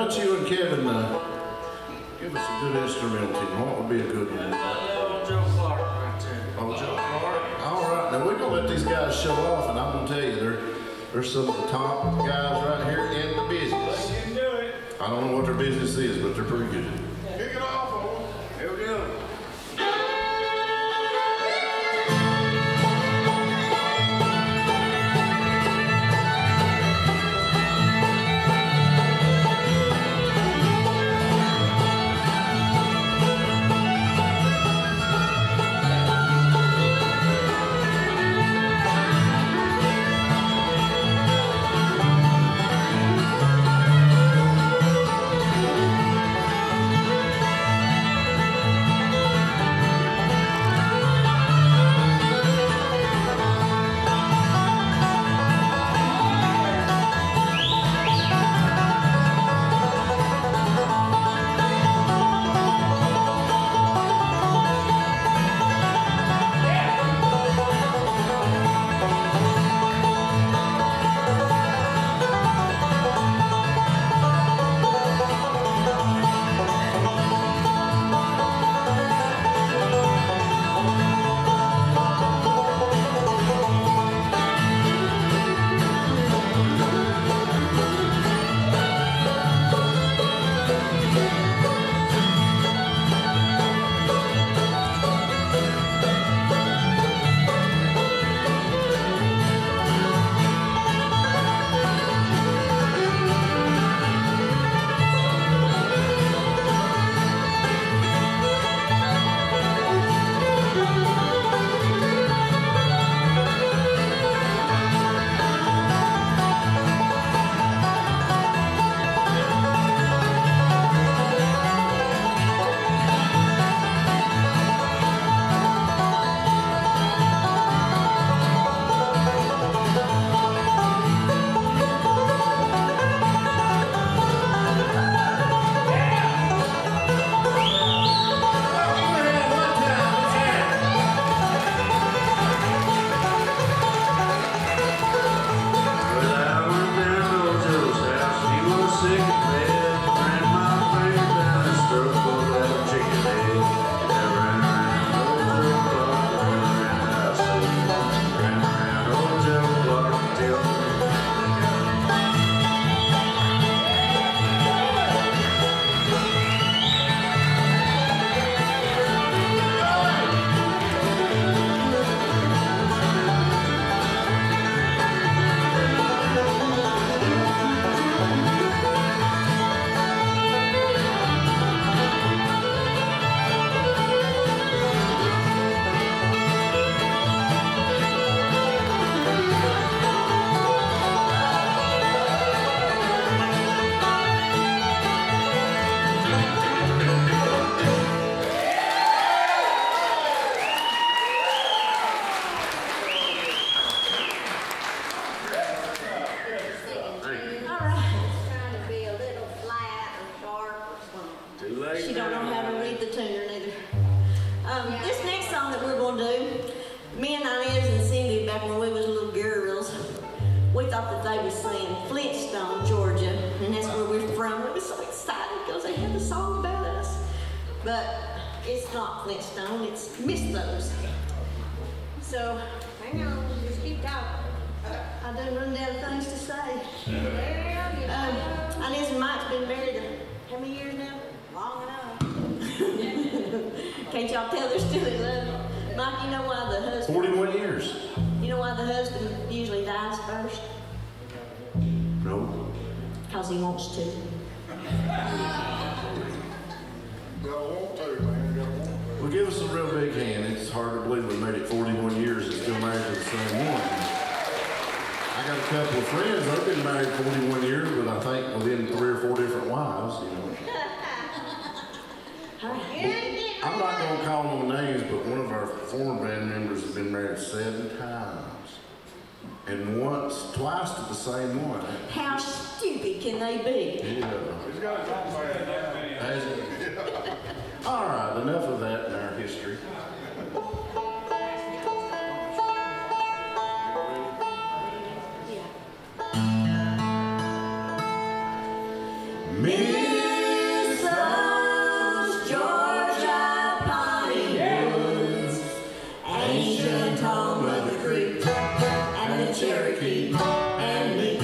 about you and Kevin? Give us a good instrumental. What would be a good one? Old Joe Clark right there. Old Joe Clark. All right, now we're gonna let these guys show off, and I'm gonna tell you, they're some of the top guys right here in the business. They can do it. I don't know what their business is, but they're pretty good. Kick it off, Owen. Here we go. She don't know how to read the tuner neither. This next song that we're going to do, me and Inez and Cindy, back when we was little girls, we thought that they was saying Flintstone, Georgia, and that's where we're from. We were so excited because they had a song about us. But it's not Flintstone, it's Mistos. So, hang on, just keep talking. I done run down things to say. Inez and Mike's been married how many years now? Long enough. Can't y'all tell they're still in love? Mike, you know why the husband... 41 years. You know why the husband usually dies first? No. Because he wants to. Well, give us a real big hand. It's hard to believe we made it 41 years and still married to the same one. I got a couple of friends, they've been married 41 years, but I think within 3 or 4 different wives, you know. I'm not going to call no names, but one of our former band members has been married 7 times. And twice to the same one. How stupid can they be? Yeah. He's got a song for that. Has it? All right, enough of that in our history. Me Cherokee and me.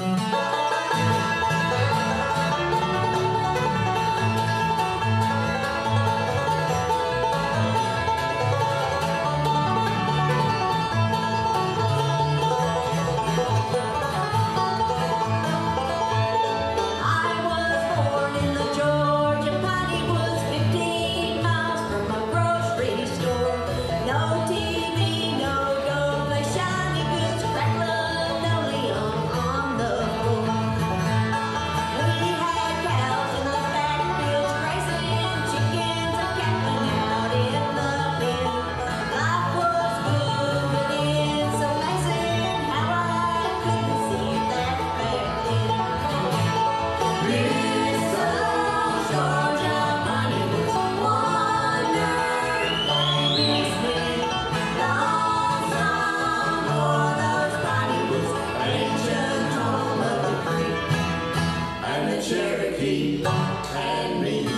Cherokee and me.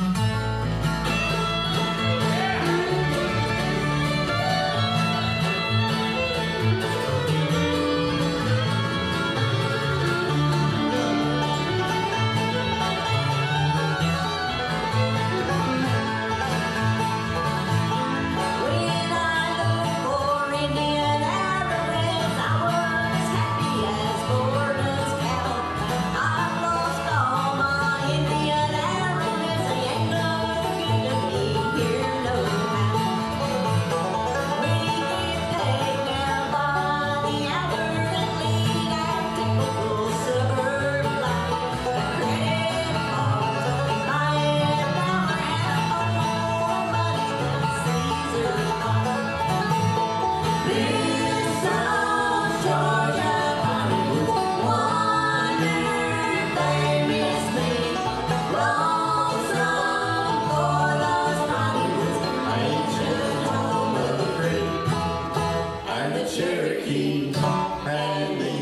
Cherokee and me.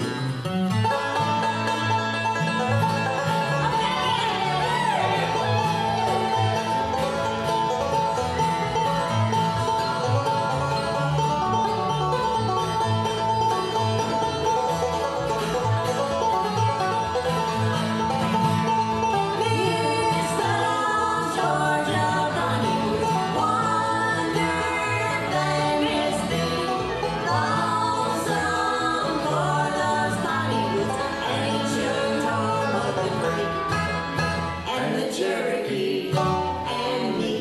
Cherokee and me.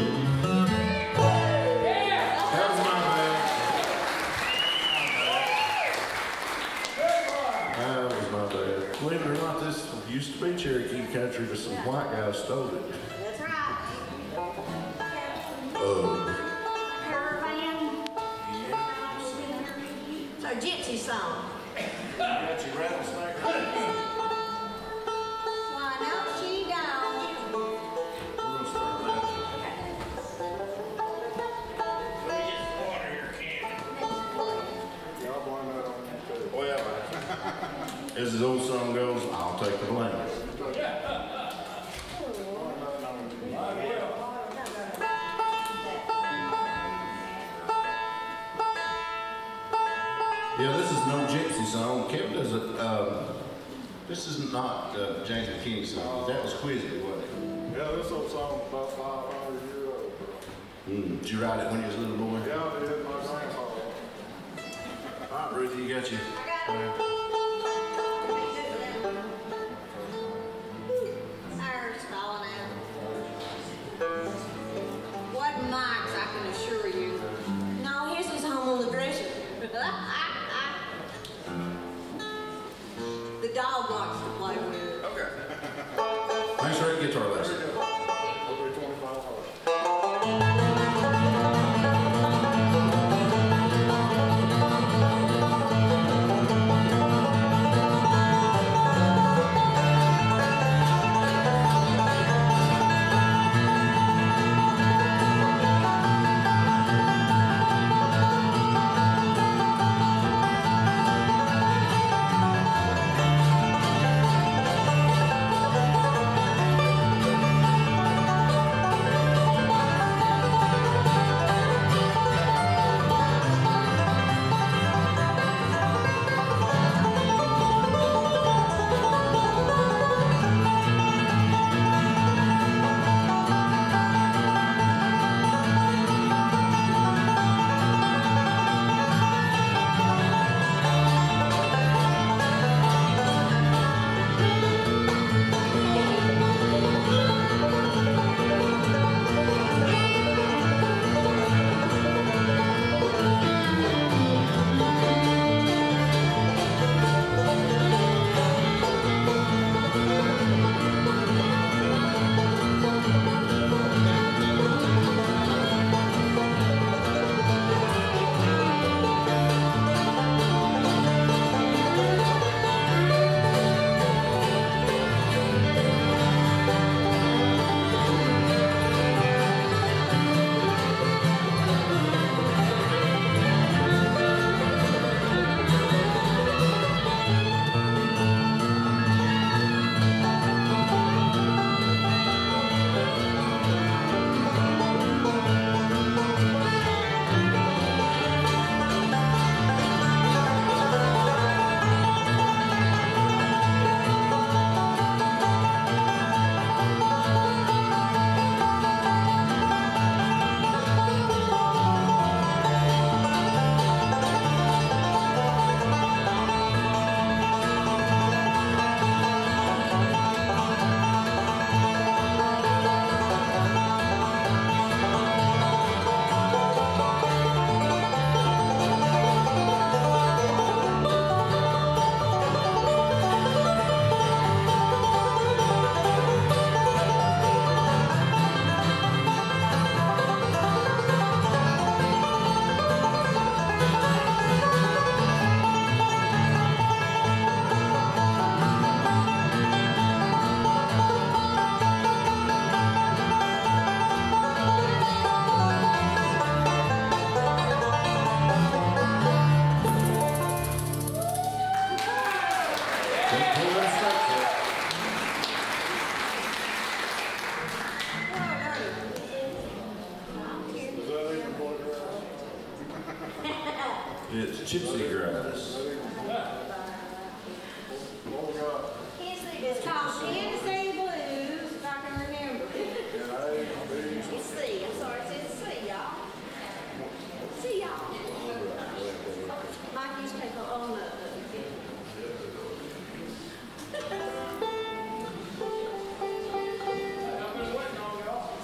That was my bad. That was my bad. Believe it or not, this used to be Cherokee country, but some white guys stole it. That's right. Oh. It's our gypsy song. Got your rattlesnake. Why no, she don't. We're gonna start that. Water here, Ken. Y'all blame that on me too. Well, as the old song goes, I'll take the blame. Yeah, this is no gypsy song. Kevin does it. This is not James McKinney's song. That was Quizzy, wasn't it? Yeah, this old song is about 500 years old. Did you write it when you was a little boy? Yeah, I did. My grandfather. All right, Ruthie, you got your. Ours falling out. What Mike's, I can assure you. No, his is home on the dresser. The dog wants to play with it. Okay. Thanks for that guitar lesson. Over 25 hours.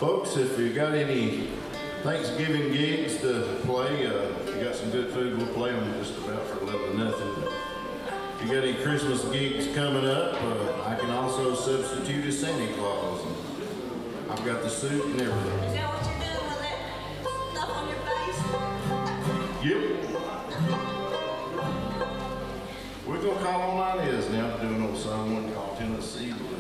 Folks, if you got any Thanksgiving gigs to play, if you got some good food, we'll play them just about for little or nothing. If you got any Christmas gigs coming up, I can also substitute as Santa Claus. I've got the suit and everything. Is that what you're doing with that stuff on your face? Yep. We're going to call on ideas now to do an old song one called Tennessee Blues.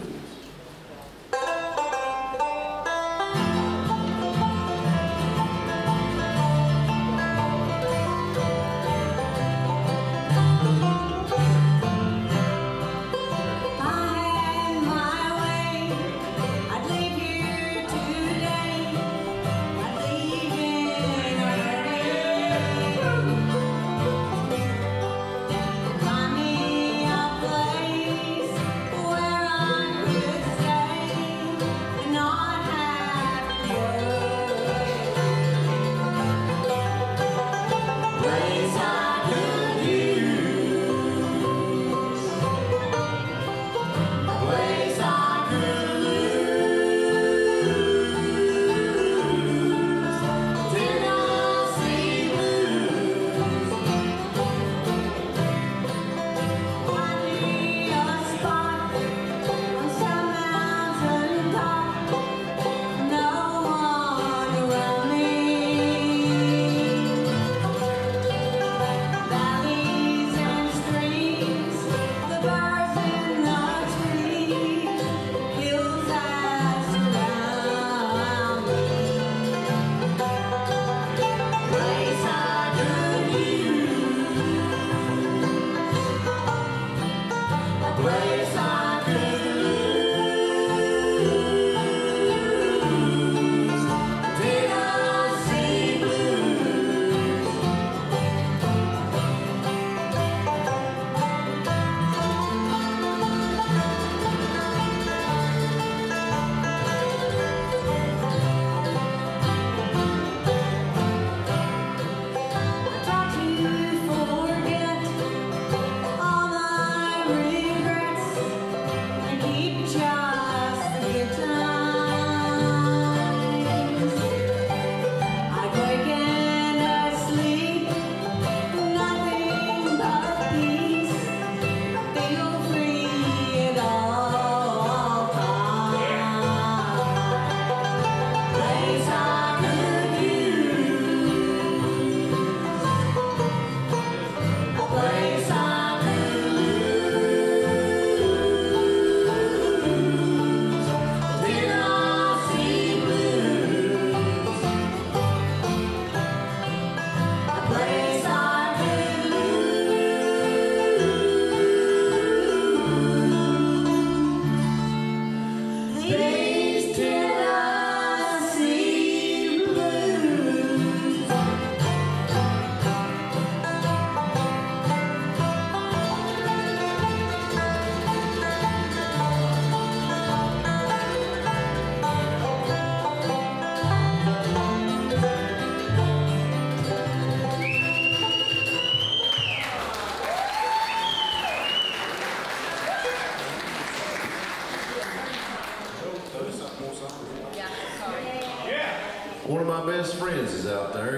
One of my best friends is out there,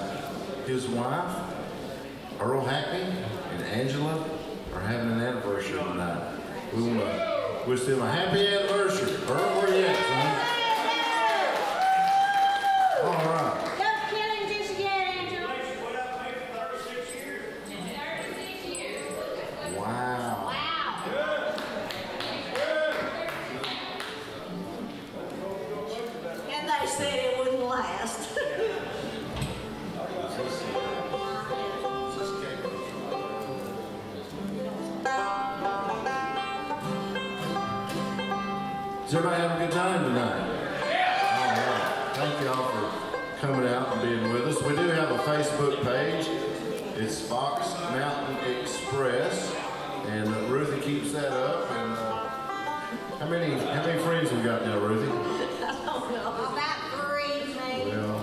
and his wife, Earl Hackney, and Angela are having an anniversary tonight. We want to wish them a happy anniversary. Earl, where you at, son? All right. Don't kill him just yet, Angela. Wow. And they said it wouldn't last. Is everybody having a good time tonight? All right. Thank you all for coming out and being with us. We do have a Facebook page. It's Fox Mountain Express, and Ruthie keeps that up. And how many friends we got now, Ruthie? I don't know. About 3, maybe. Well,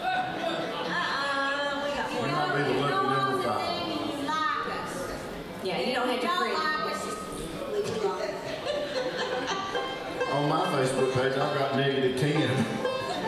We got we 4. might be the lucky number 5. You like us. Yeah, you don't have to Don't free. like us. Leave it alone. On my Facebook page, I've got -10.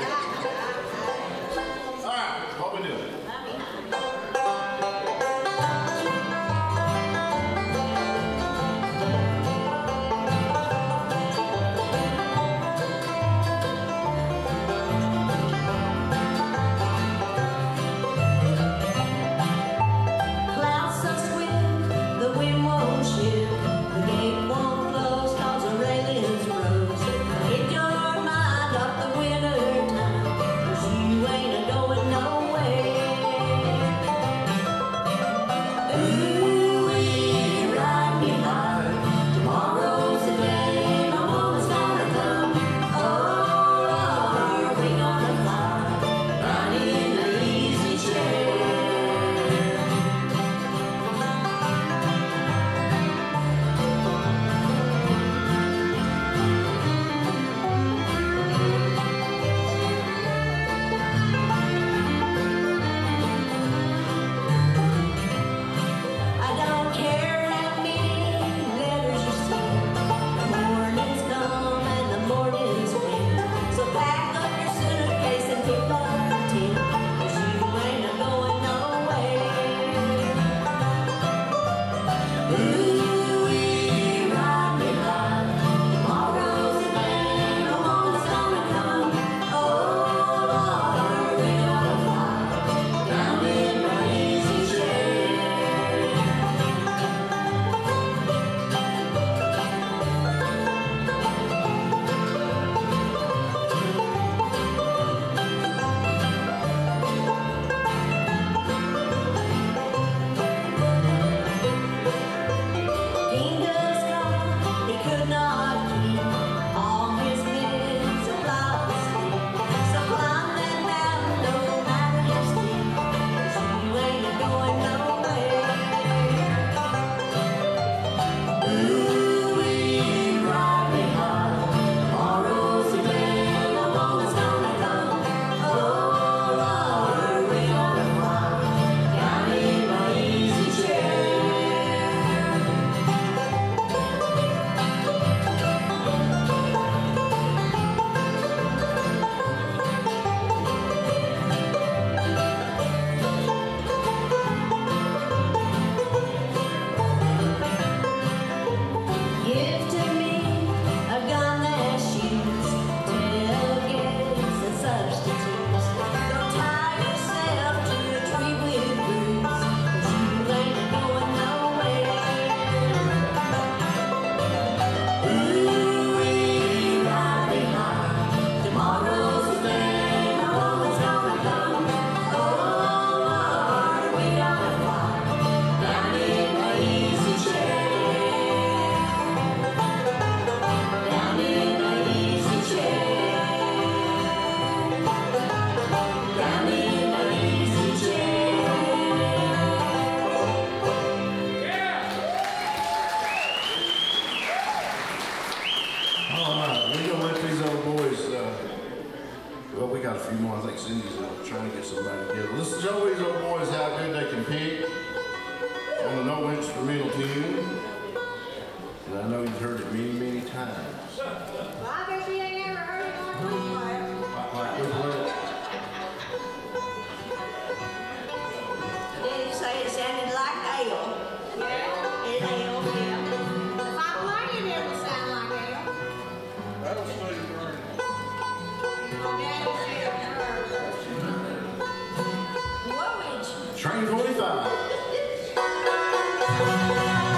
Trying to get somebody together. Let's show these old boys how good they can pick on a no instrumental tune. And I know you've heard it many, many times. Well, I guess you ain't never heard it like we play it. Like we play it. Did you say it sounded like ale? Yeah. It's ale, yeah. If I play it, it'll sound like ale. That'll stay burning. My dad said Train 25.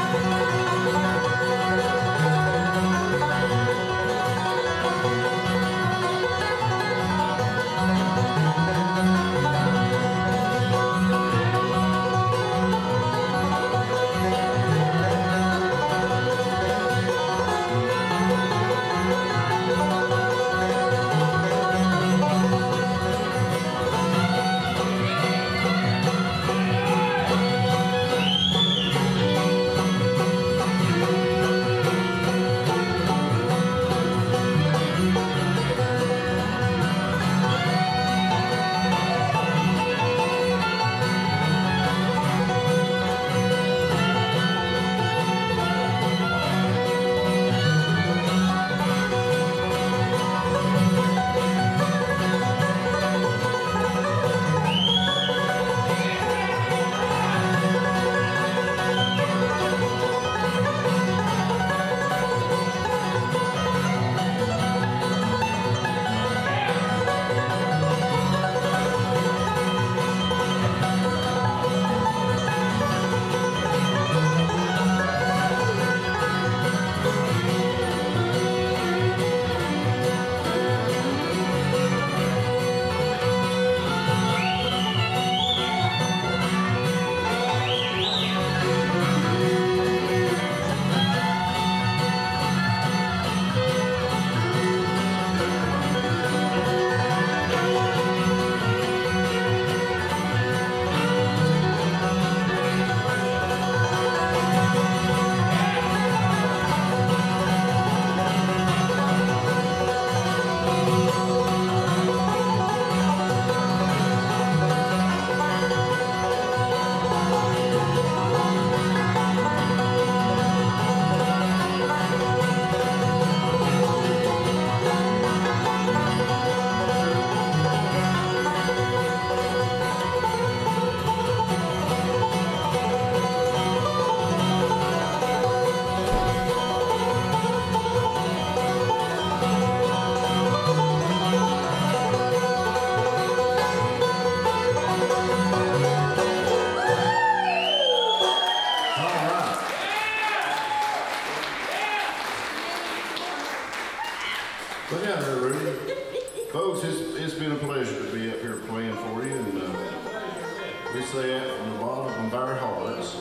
Look out there, Rudy. Folks, it's been a pleasure to be up here playing for you, and we say that from the bottom of our hearts.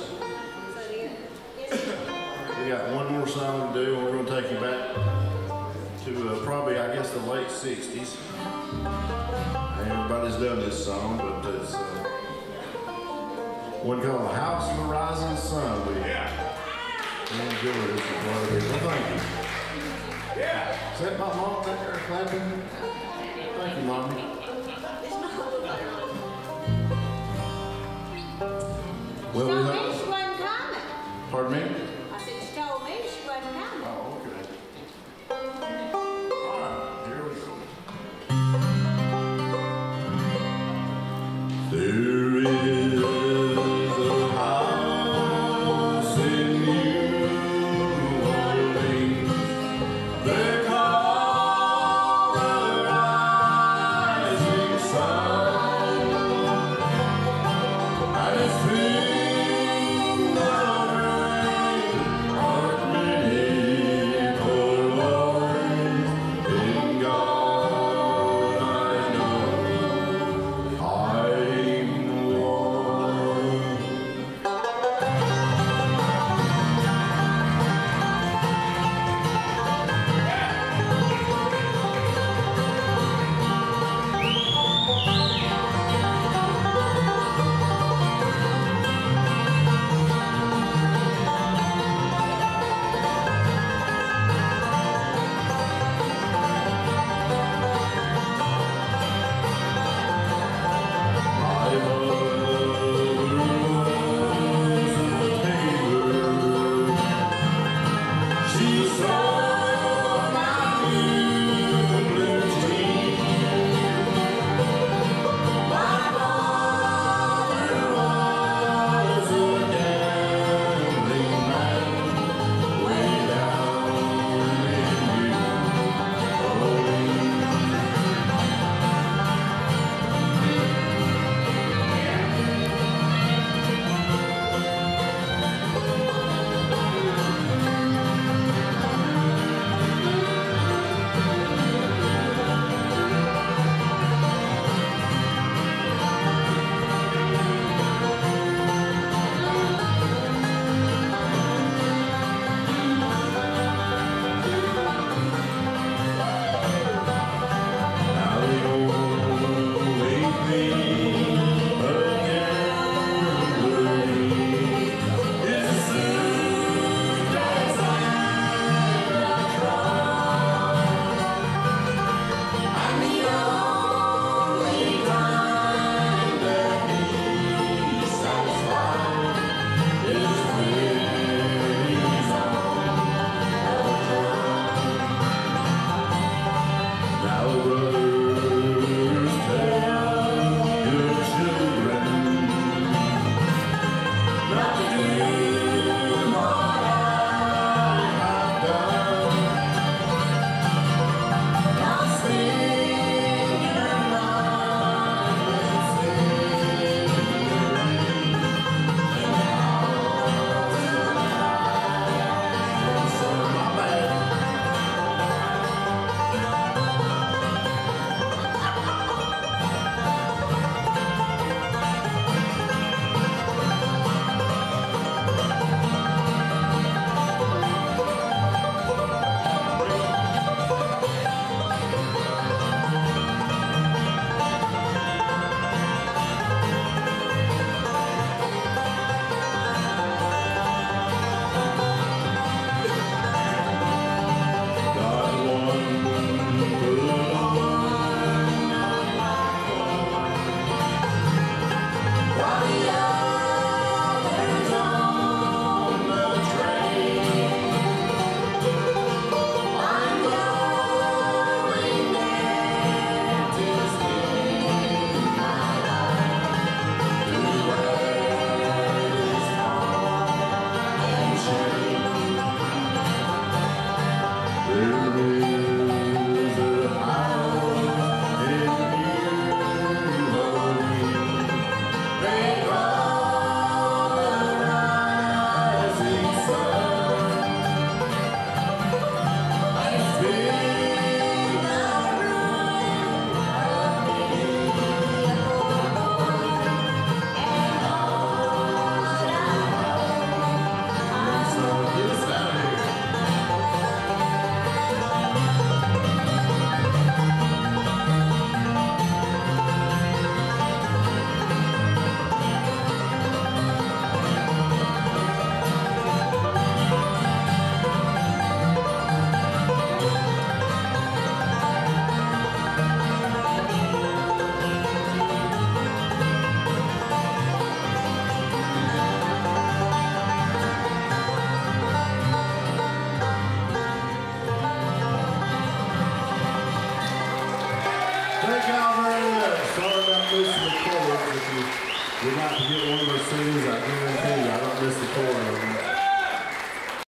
We got one more song to do, and we're going to take you back to probably, I guess, the late 60s. Everybody's done this song, but it's one called House of the Rising Sun. We enjoy this a lot of people. Thank you. Yeah. Is that my mom back there clapping? Thank you, Mommy. Well, She we told me hope. she wasn't coming. Pardon me? I said she told me she wasn't coming. Oh, okay. All right, here we go. There is a house in New Orleans. They call the rising sun, and it's filled with rain missing the chords. If you would like to get one of those CDs, I guarantee you, I don't miss the chord on them.